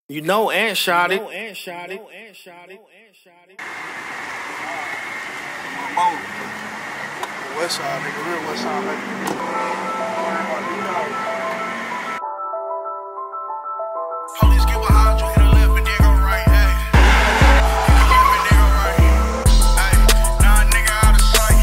You know, and shot it. Westside, nigga, real Westside, baby. Police get behind you, hit a left and then go right, hey. Left and then go right, hey. Nah, nigga out of sight.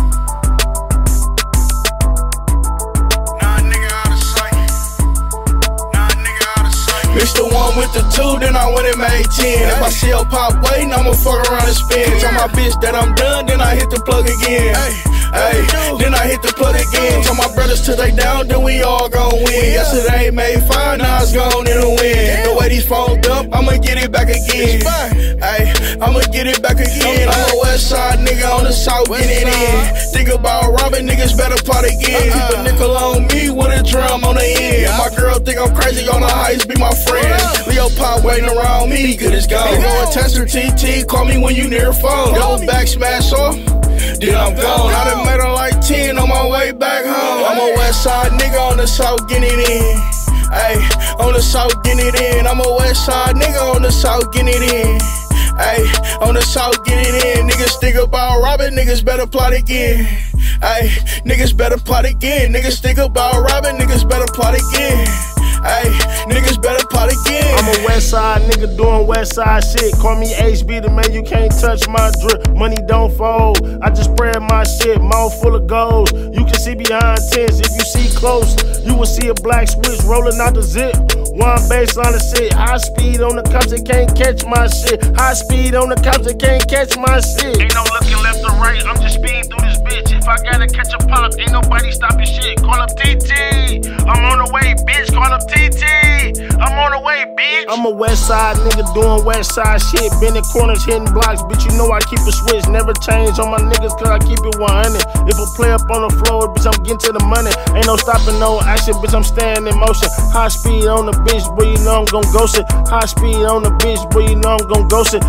Nah, nigga out of sight. Nah, nigga out of sight. Mixed the one with the two, then I went and made 10. If I see a pop waiting, I'ma fuck around and spin. Tell my bitch that I'm done, then I hit the plug again. Hey, then I hit the plug again. Tell my brothers till they down, then we all gon' win. Yesterday made 5, now it's gone in the wind. The way these phones up, I'ma get it back again. Hey, I'ma get it back again. I'm a Westside nigga on the south, get it in. Think about robbing, niggas better plot again. Keep a nickel on me with a drum on the end. My girl think I'm crazy on the heights, be my friend. LilPhat waiting around me, good as gone. Go and test her TT, call me when you near a phone. Double back smash off, then I'm gone. I done made her like 10 on my way back home. I'm a Westside nigga on the south, getting it in. Ayy, on the south, getting it in. I'm a Westside nigga on the south, getting it in. Ayy, on the south, get it in. Niggas think about robbing, niggas better plot again. Ayy, niggas better plot again. Niggas think about robbing, niggas better plot again. Ayy, niggas better plot again. I'm a Westside nigga doing Westside shit. Call me HB, the man, you can't touch my drip. Money don't fold, I just spread my shit. Mouth full of goals, you can see behind tents. If you see close, you will see a black switch rolling out the zip. One baseline to sit, high speed on the cops, they can't catch my shit. High speed on the cops, they can't catch my shit. Ain't no looking left or right, I'm just speeding through this bitch. If I gotta catch a pop, ain't nobody stopping shit. Call up TT, I'm on the way, bitch. Call up TT, I'm on the way, bitch. I'm a Westside nigga doing Westside shit. Bending corners, hitting blocks, bitch. You know I keep a switch, never change on my niggas, cause I keep it 100. If I play up on the floor, bitch, I'm getting to the money. Ain't no stopping, no action, bitch, I'm staying in motion. High speed on the bitch, boy, you know I'm gon' ghost it. High speed on the bitch, boy, you know I'm gon' ghost it.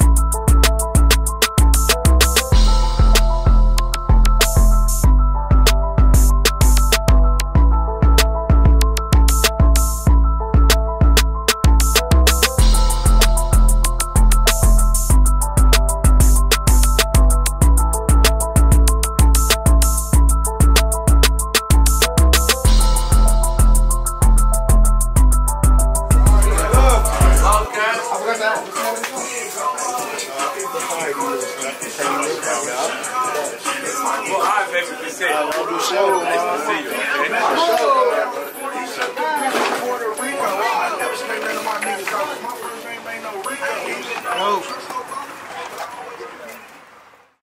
Well, I baby, we said, I love you, show. Nice to see you. Puerto Rico, I never spent none of my niggas out. My first name ain't no Rico.